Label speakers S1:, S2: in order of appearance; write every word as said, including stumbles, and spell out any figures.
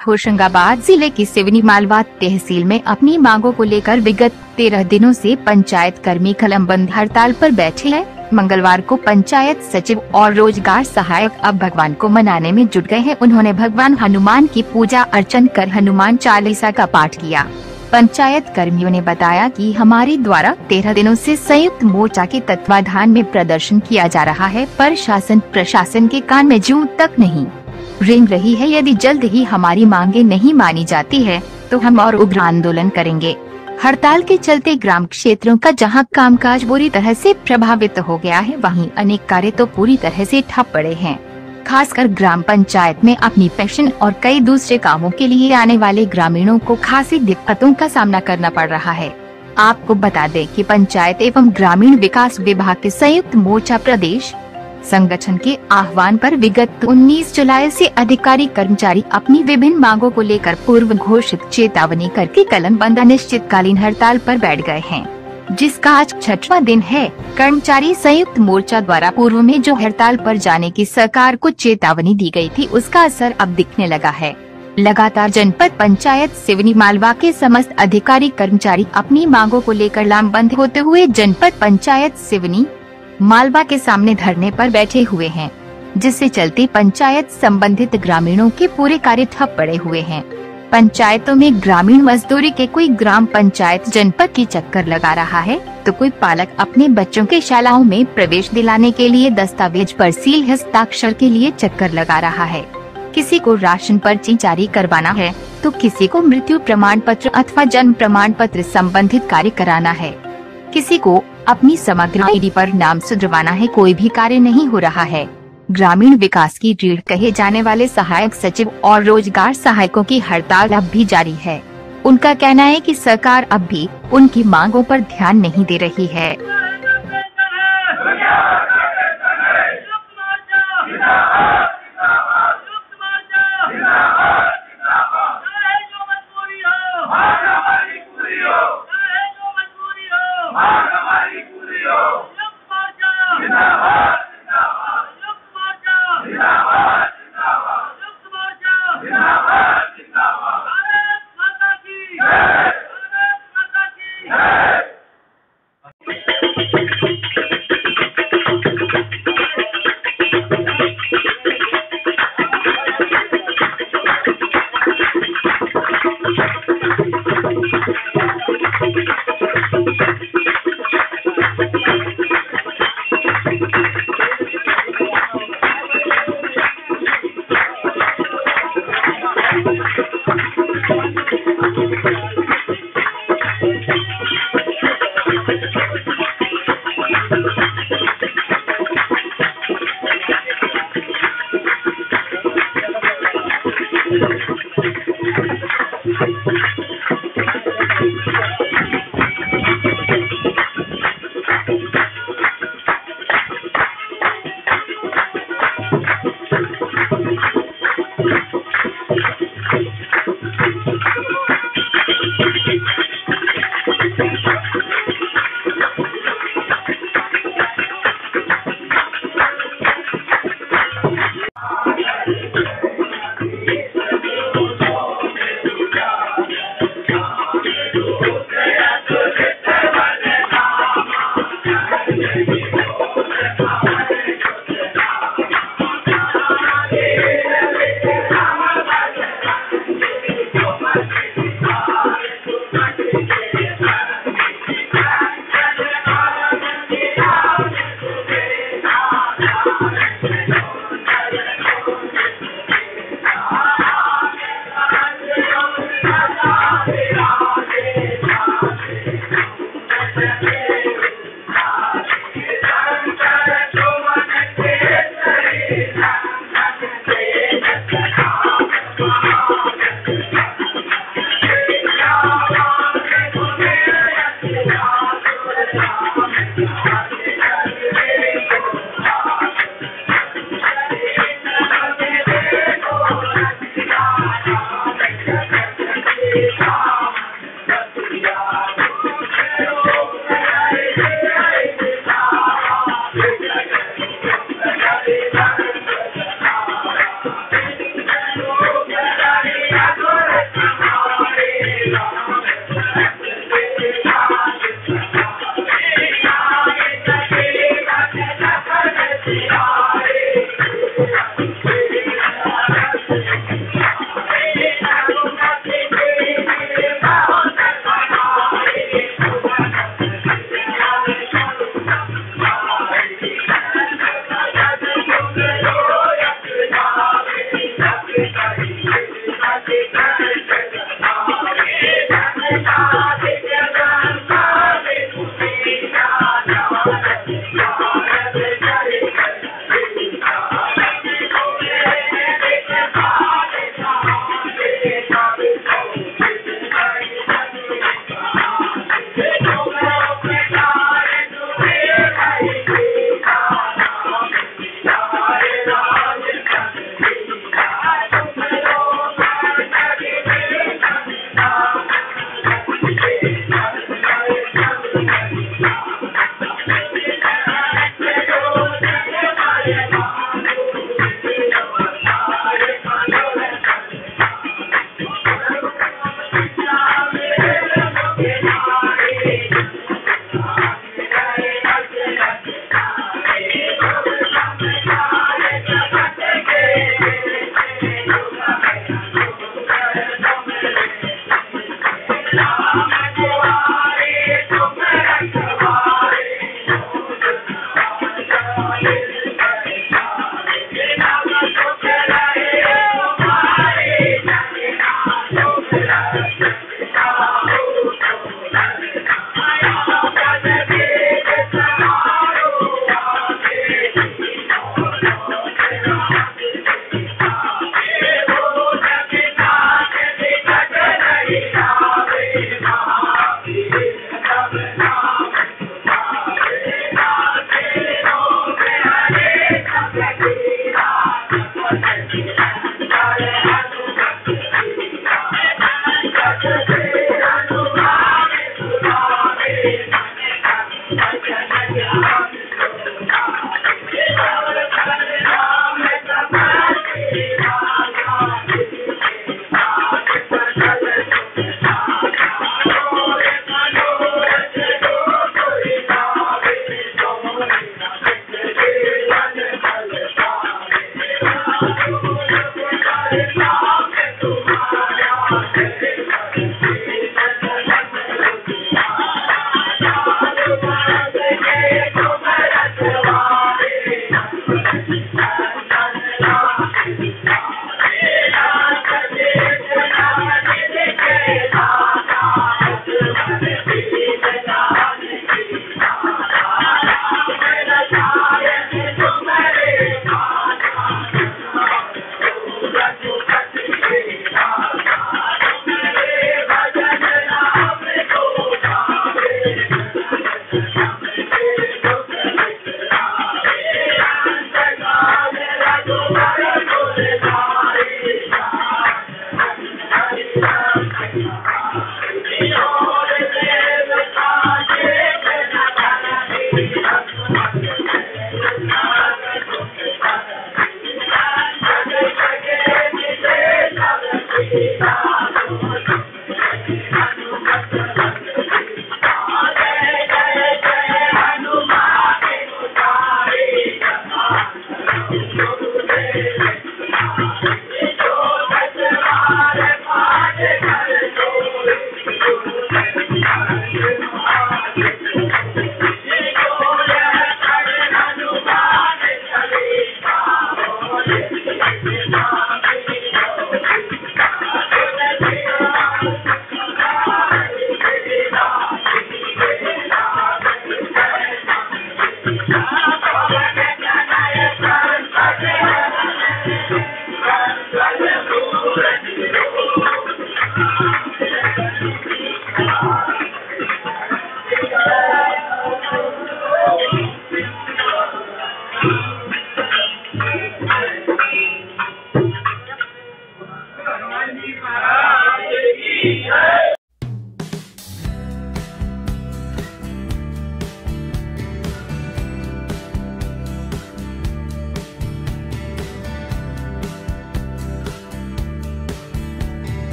S1: होशंगाबाद जिले की सिवनी मालवा तहसील में अपनी मांगों को लेकर विगत तेरह दिनों से पंचायत कर्मी कलमबंद हड़ताल पर बैठे हैं। मंगलवार को पंचायत सचिव और रोजगार सहायक अब भगवान को मनाने में जुट गए हैं। उन्होंने भगवान हनुमान की पूजा अर्चन कर हनुमान चालीसा का पाठ किया। पंचायत कर्मियों ने बताया कि हमारे द्वारा तेरह दिनों से संयुक्त मोर्चा के तत्वाधान में प्रदर्शन किया जा रहा है, पर शासन प्रशासन के कान में जूं तक नहीं रेंग रही है। यदि जल्द ही हमारी मांगे नहीं मानी जाती है तो हम और उग्र आंदोलन करेंगे। हड़ताल के चलते ग्राम क्षेत्रों का जहां कामकाज बुरी तरह से प्रभावित हो गया है, वहीं अनेक कार्य तो पूरी तरह से ठप पड़े हैं। खासकर ग्राम पंचायत में अपनी पेंशन और कई दूसरे कामों के लिए आने वाले ग्रामीणों को खासी दिक्कतों का सामना करना पड़ रहा है। आपको बता दें कि पंचायत एवं ग्रामीण विकास विभाग के संयुक्त मोर्चा प्रदेश संगठन के आह्वान पर विगत उन्नीस जुलाई से अधिकारी कर्मचारी अपनी विभिन्न मांगों को लेकर पूर्व घोषित चेतावनी करके कलमबंद अनिश्चितकालीन हड़ताल पर बैठ गए हैं, जिसका आज छठवां दिन है। कर्मचारी संयुक्त मोर्चा द्वारा पूर्व में जो हड़ताल पर जाने की सरकार को चेतावनी दी गई थी, उसका असर अब दिखने लगा है। लगातार जनपद पंचायत सिवनी मालवा के समस्त अधिकारी कर्मचारी अपनी मांगों को लेकर लामबंद होते हुए जनपद पंचायत सिवनी मालवा के सामने धरने पर बैठे हुए हैं, जिससे चलते पंचायत संबंधित ग्रामीणों के पूरे कार्य ठप पड़े हुए हैं। पंचायतों में ग्रामीण मजदूरी के कोई ग्राम पंचायत जनपद की चक्कर लगा रहा है, तो कोई पालक अपने बच्चों के शालाओं में प्रवेश दिलाने के लिए दस्तावेज पर सील हस्ताक्षर के लिए चक्कर लगा रहा है। किसी को राशन पर्ची जारी करवाना है तो किसी को मृत्यु प्रमाण पत्र अथवा जन्म प्रमाण पत्र संबंधित कार्य कराना है। किसी को अपनी समग्र आईडी पर नाम सुधरवाना है। कोई भी कार्य नहीं हो रहा है। ग्रामीण विकास की रीढ़ कहे जाने वाले सहायक सचिव और रोजगार सहायकों की हड़ताल अब भी जारी है। उनका कहना है कि सरकार अब भी उनकी मांगों पर ध्यान नहीं दे रही है।